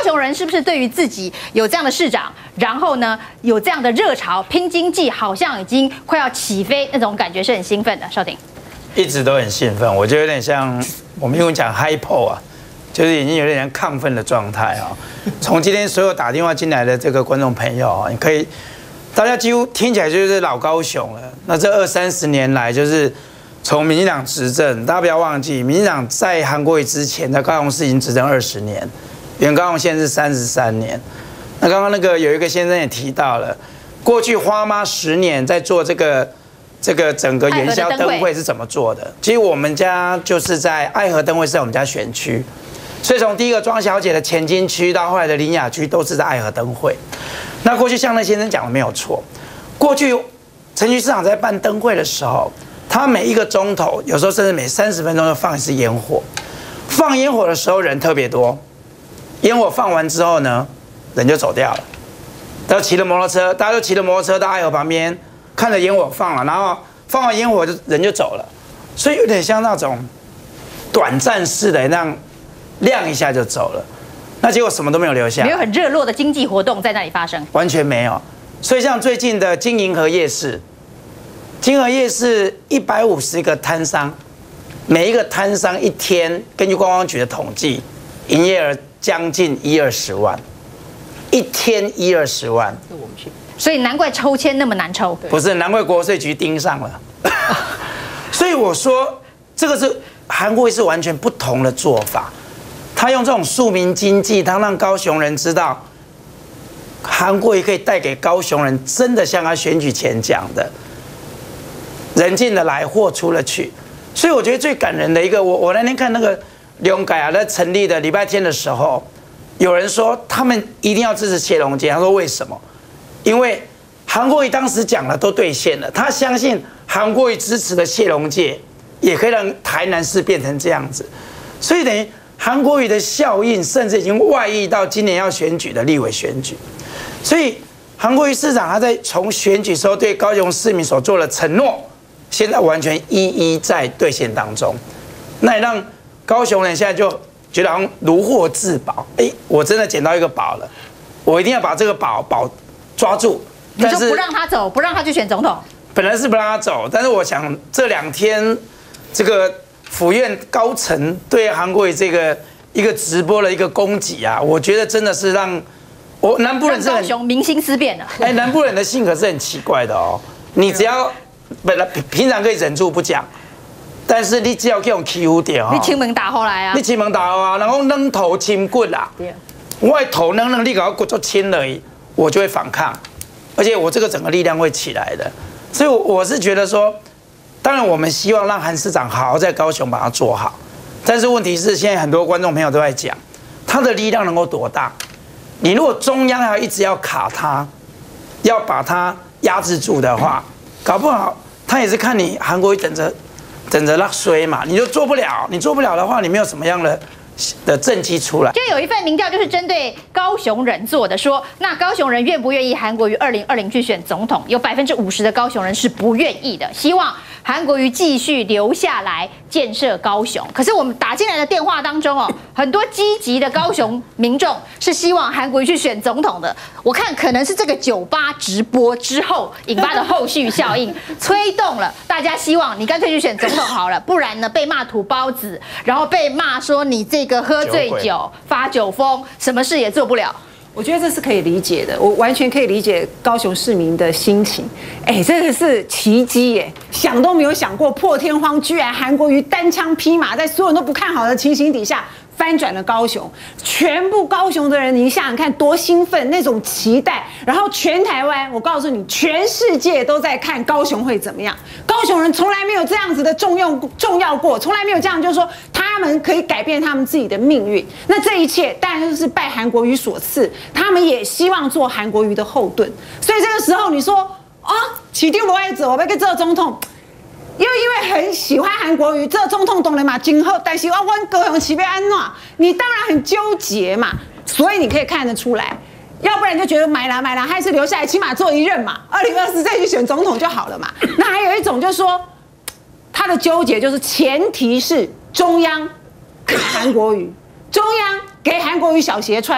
雄人是不是对于自己有这样的市长，然后呢有这样的热潮，拼经济，好像已经快要起飞那种感觉，是很兴奋的。少廷一直都很兴奋，我觉得有点像我们英文讲 hypo 啊，就是已经有点像亢奋的状态啊。从今天所有打电话进来的这个观众朋友啊，你可以。 大家几乎听起来就是老高雄了。那这20-30年来，就是从民进党执政，大家不要忘记，民进党在韩国瑜之前，在高雄市已经执政20年，原高雄县是33年。那刚刚那个有一个先生也提到了，过去花妈10年在做这个整个元宵灯会是怎么做的？其实我们家就是在爱河灯会是在我们家选区，所以从第一个庄小姐的前金区到后来的林雅区，都是在爱河灯会。 那过去像那先生讲的没有错，过去陈局市长在办灯会的时候，他每1个钟头，有时候甚至每30分钟就放一次烟火。放烟火的时候人特别多，烟火放完之后呢，人就走掉了。都骑着摩托车，大家都骑着摩托车到爱河旁边，看着烟火放了，然后放完烟火人就走了，所以有点像那种短暂式的那样亮一下就走了。 那结果什么都没有留下， 没有很热络的经济活动在那里发生， 完全没有。所以像最近的金银河夜市，金河夜市150个摊商，每一个摊商一天，根据观光局的统计，营业额将近10-20万，一天10-20万。 所以难怪抽签那么难抽。 不是，难怪国税局盯上了。所以我说，这个是韩国瑜是完全不同的做法。 他用这种庶民经济，他让高雄人知道，韩国瑜可以带给高雄人真的像他选举前讲的，人进得来，货出得去。所以我觉得最感人的一个，我那天看那个龙改啊，在成立的礼拜天的时候，有人说他们一定要支持谢龙介，他说为什么？因为韩国瑜当时讲的都兑现了，他相信韩国瑜支持的谢龙介也可以让台南市变成这样子，所以等于。 韩国瑜的效应甚至已经外溢到今年要选举的立委选举，所以韩国瑜市长他在从选举时候对高雄市民所做的承诺，现在完全一一在兑现当中，那也让高雄人现在就觉得好像如获至宝，我真的捡到一个宝了，我一定要把这个宝抓住。 你说不让他走，不让他去选总统， 本来是不让他走，但是我想这2天这个。 府院高层对韩国瑜这个一个直播的一个攻击啊，我觉得真的是让我南部人是很高雄民心思变了。 南部人的性格是很奇怪的哦。你只要本来平常可以忍住不讲，但是你只要给我欺负掉， 你亲门打后来啊， 你亲门打后啊，然后扔头亲棍啦，我头扔，你给我骨头亲而已，我就会反抗，而且我这个整个力量会起来的。所以我是觉得说。 当然，我们希望让韩市长好好在高雄把它做好，但是问题是，现在很多观众朋友都在讲，他的力量能够多大？你如果中央要一直要卡他，要把他压制住的话，搞不好他也是看你韩国瑜等着那衰嘛，你就做不了，你做不了的话，你没有什么样的政绩出来。 就有一份民调就是针对高雄人做的，说那高雄人愿不愿意韩国瑜2020去选总统？有50%的高雄人是不愿意的，希望。 韩国瑜继续留下来建设高雄，可是我们打进来的电话当中哦，很多积极的高雄民众是希望韩国瑜去选总统的。我看可能是这个酒吧直播之后引发的后续效应，推动了大家希望你干脆去选总统好了，不然呢被骂土包子，然后被骂说你这个喝醉酒发酒疯，什么事也做不了。 我觉得这是可以理解的，我完全可以理解高雄市民的心情。真的是奇迹耶！想都没有想过，破天荒居然韩国瑜单枪匹马，在所有人都不看好的情形底下，翻转了高雄。全部高雄的人，你想想看，多兴奋，那种期待。然后全台湾，我告诉你，全世界都在看高雄会怎么样。高雄人从来没有这样子的重要过，从来没有这样，就是说他们可以改变他们自己的命运。那这一切当然就是拜韩国瑜所赐。 他们也希望做韩国瑜的后盾，所以这个时候你说啊，起定不爱走，我要跟这个总统，因为很喜欢韩国瑜，这个总统当然嘛今后，但是我高雄市要安怎，你当然很纠结嘛，所以你可以看得出来，要不然就觉得买啦，还是留下来，起码做一任嘛，2024再去选总统就好了嘛。那还有一种就是说，他的纠结就是前提是中央给韩国瑜，中央给韩国瑜小鞋穿。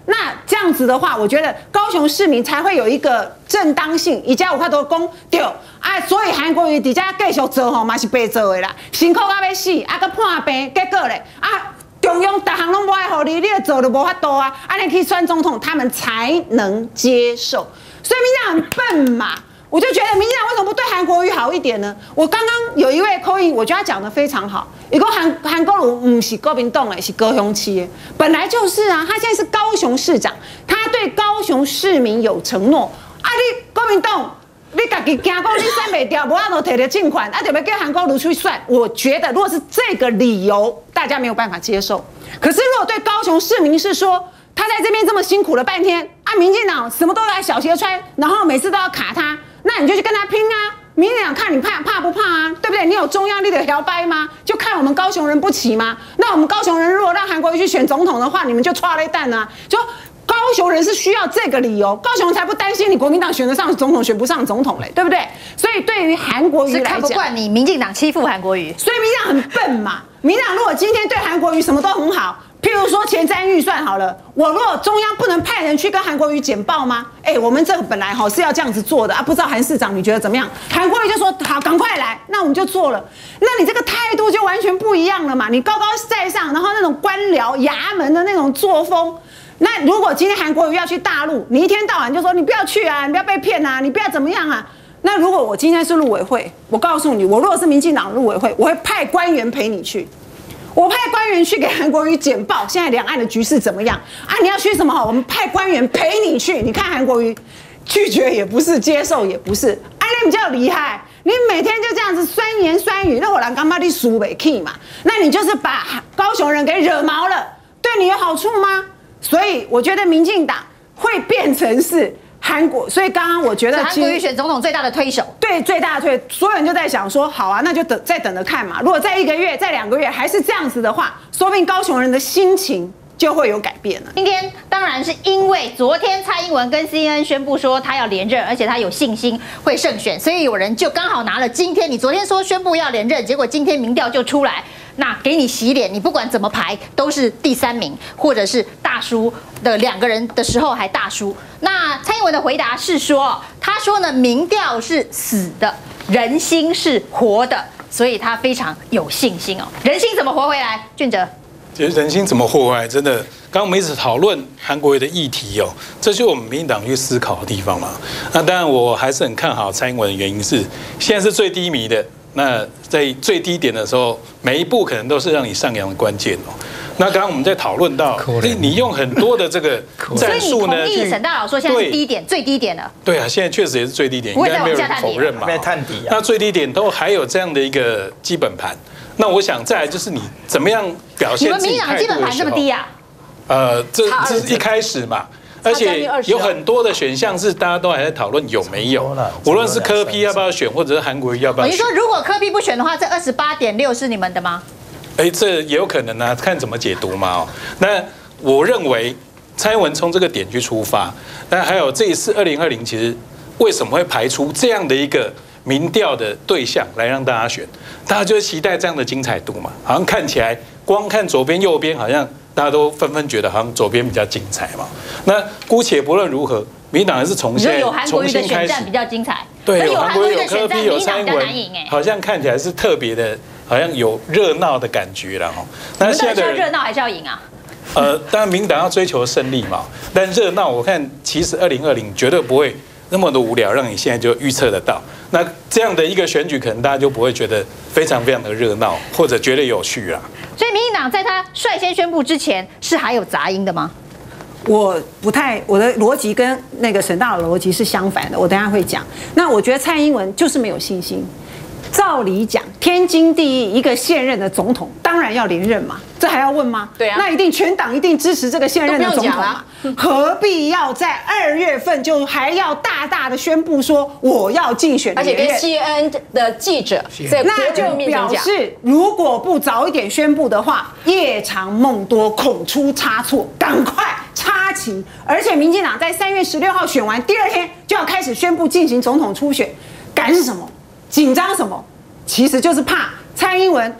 那这样子的话，我觉得高雄市民才会有一个正当性，以加有法度讲对啊，所以韩国瑜底下继续做吼，嘛是白做的啦，辛苦到要死，啊个破病，结果咧啊。中央大行拢不爱好你，你做就无法度啊！安尼去选总统，他们才能接受。所以民进党很笨嘛，我就觉得民进党为什么不对韩国瑜好一点呢？我刚刚有一位口音，我觉得他讲的非常好。一个韩国瑜不是国民党的，是高雄市的，本来就是啊。他现在是高雄市长，他对高雄市民有承诺啊！你国民党。你自己惊讲你选袂掉，无法度摕到政权，啊，就要叫韩国瑜去选。我觉得，如果是这个理由，大家没有办法接受。可是，如果对高雄市民是说，他在这边这么辛苦了半天，啊，民进党什么都来小鞋穿，然后每次都要卡他，那你就去跟他拼啊！民进党看你怕不怕啊？对不对？你有中央力的摇摆吗？就看我们高雄人不起吗？那我们高雄人如果让韩国瑜去选总统的话，你们就踹了一蛋啊！就。高雄人是需要这个理由，高雄人才不担心你国民党选得上总统，选不上总统嘞，对不对？所以对于韩国瑜来讲， 是看不惯你民进党欺负韩国瑜， 所以民进党很笨嘛。民进党如果今天对韩国瑜什么都很好，譬如说前瞻预算好了，我如果中央不能派人去跟韩国瑜简报吗？我们这个本来是要这样子做的啊，不知道韩市长你觉得怎么样？韩国瑜就说好，赶快来，那我们就做了。那你这个态度就完全不一样了嘛，你高高在上，然后那种官僚衙门的那种作风。那如果今天韩国瑜要去大陆，你一天到晚就说你不要去啊，你不要被骗啊，你不要怎么样啊？那如果我今天是陆委会，我告诉你，我如果是民进党陆委会，我会派官员陪你去，我派官员去给韩国瑜简报现在两岸的局势怎么样啊？你要去什么好？我们派官员陪你去，你看韩国瑜拒绝也不是，接受也不是，你比较厉害。你每天就这样子酸言酸语，那我人干嘛你输不起嘛？那你就是把高雄人给惹毛了，对你有好处吗？所以我觉得民进党会变成是韩国，所以刚刚我觉得韩国瑜选总统最大的推手， 对，最大的推，所有人就在想说，好啊，那就再等着看嘛。如果在1个月、在2个月还是这样子的话，说不定高雄人的心情就会有改变了。 今天当然是因为昨天蔡英文跟 CNN 宣布说他要连任，而且他有信心会胜选，所以有人就刚好拿了今天你昨天说宣布要连任，结果今天民调就出来。那给你洗脸，你不管怎么排都是第3名，或者是大输的2个人的时候还大输。那蔡英文的回答是说，他说呢，民调是死的，人心是活的，所以他非常有信心哦。人心怎么活回来？俊哲， 其实人心怎么活回来，真的，刚刚我们一直讨论韩国瑜的议题哦，这就是我们民进党去思考的地方嘛。那当然，我还是很看好蔡英文的原因是，现在是最低迷的。那在最低点的时候，每一步可能都是让你上扬的关键哦。那刚刚我们在讨论到，你用很多的这个战术呢， 所以你同意沈大佬说现在是低点，最低点了。 对啊，现在确实也是最低点，应该没有人否认嘛。 没探底啊。 那最低点都还有这样的一个基本盘。那我想再来就是你怎么样表现自己态度的时候。你们民进党基本盘这么低啊？这是一开始嘛。而且有很多的选项是大家都还在讨论有没有，无论是柯 P 要不要选，或者是韩国瑜要不要选。 你说如果柯 P 不选的话，这28.6是你们的吗？ 这也有可能啊，看怎么解读嘛。那我认为蔡英文从这个点去出发，那还有这一次2020，其实为什么会排出这样的一个民调的对象来让大家选？大家就是期待这样的精彩度嘛。好像看起来光看左边右边好像。大家都纷纷觉得好像左边比较精彩嘛。那姑且不论如何，民进党还是从现在重新开始比较精彩。 对，有韩国瑜、有柯 P、有蔡英文，好像看起来是特别的，好像有热闹的感觉了哈。 那现在热闹还是要赢啊？ 当然民进党要追求胜利嘛，但热闹我看其实2020绝对不会那么的无聊，让你现在就预测得到。那这样的一个选举，可能大家就不会觉得非常非常的热闹，或者觉得有趣啦。 所以民进党在他率先宣布之前，是还有杂音的吗？ 我的逻辑跟那个沈大佬的逻辑是相反的，我等一下会讲。那我觉得蔡英文就是没有信心。照理讲，天经地义，一个现任的总统当然要连任嘛，这还要问吗？ 对啊， 那一定全党一定支持这个现任的总统嘛，何必要在2月份就还要大大的宣布说我要竞选连任？ 而且跟 CNN 的记者在那就表示，如果不早一点宣布的话，夜长梦多，恐出差错，赶快插旗。而且民进党在3月16号选完，第2天就要开始宣布进行总统初选，赶是什么？紧张什么？其实就是怕蔡英文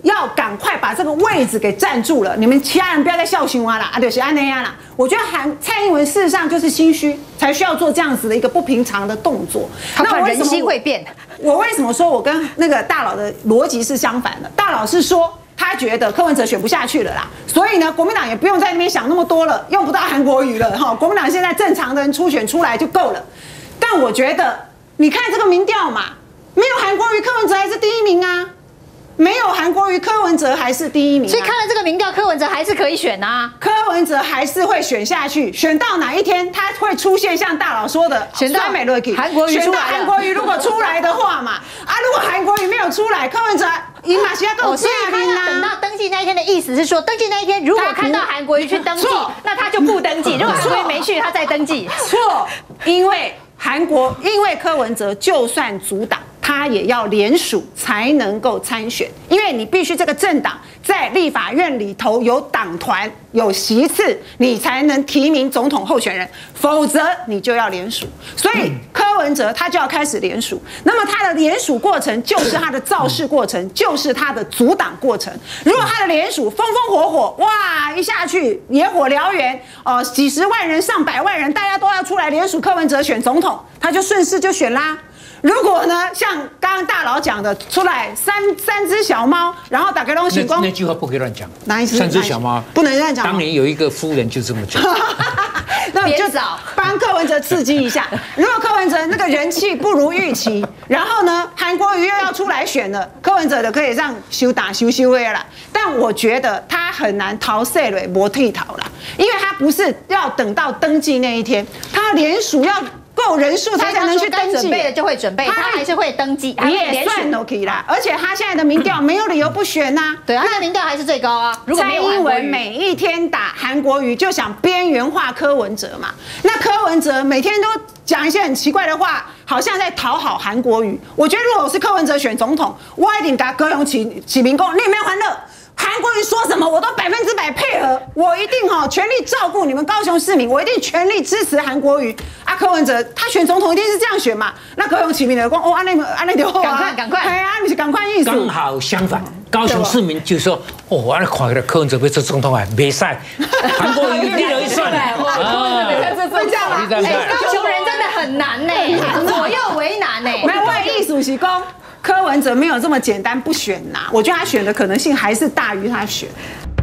要赶快把这个位置给占住了。你们其他人不要再笑熊啊啦，就是安那样啦。我觉得蔡英文事实上就是心虚，才需要做这样子的一个不平常的动作。 那人心会变。 我为什么说我跟那个大佬的逻辑是相反的？大佬是说他觉得柯文哲选不下去了啦，所以呢，国民党也不用在那边想那么多了，用不到韩国瑜了哈。国民党现在正常的人初选出来就够了。但我觉得，你看这个民调嘛，没有韩国瑜，柯文哲还是第一名啊。没有韩国瑜，柯文哲还是第一名、啊， 所以看了这个民调，柯文哲还是可以选啊。 柯文哲还是会选下去，选到哪一天他会出现像大佬说的， 选到韩国瑜出来， 选到韩国瑜如果出来的话嘛，如果韩国瑜没有出来，柯文哲赢马西亚更所以他要等到登记那一天的意思是说，登记那一天如果看到韩国瑜去登记，那他就不登记；如果韩国瑜没去，他再登记。 错，因为柯文哲就算阻挡，他也要联署才能够参选，因为你必须这个政党在立法院里头有党团有席次，你才能提名总统候选人，否则你就要联署。所以柯文哲他就要开始联署，那么他的联署过程就是他的造势过程，就是他的阻挡过程。如果他的联署风风火火，哇，一下去野火燎原，几十万人、上百万人，大家都要出来联署柯文哲选总统，他就顺势就选啦。如果呢，像刚刚大佬讲的，出来三只小猫，然后打开东西光那句话不可以乱讲。 哪一只？ 三只小猫不能乱讲。 当年有一个夫人就这么讲。 那就帮柯文哲刺激一下。如果柯文哲那个人气不如预期，然后呢，韩国瑜又要出来选了，柯文哲的可以让修打修的啦。但我觉得他很难逃税了，没退逃啦，因为他不是要等到登记那一天，他联署要够人数，他才能去登记。 准备的就会准备，他还是会登记， 也算 OK 啦。而且他现在的民调没有理由不选呐。 对啊，他的民调还是最高啊。如果蔡英文每一天打韩国瑜，就想边缘化柯文哲嘛。那柯文哲每天都讲一些很奇怪的话，好像在讨好韩国瑜。我觉得如果我是柯文哲选总统，我一定给高雄启明公，你有没有欢乐？韩国瑜说什么，我都100%配合，我一定全力照顾你们高雄市民，我一定全力支持韩国瑜。柯文哲他选总统一定是这样选嘛？那高雄市民的讲，安内就好啊， 赶快， 哎呀，你是赶快意思。 刚好相反，高雄市民就说，安尼看起来柯文哲要做总统啊，没赛，韩国瑜一人一算。 会这样吗？ 高雄人真的很难呢，左右为难呢。 没有，我的意思是讲，柯文哲没有这么简单不选呐，我觉得他选的可能性还是大于他选。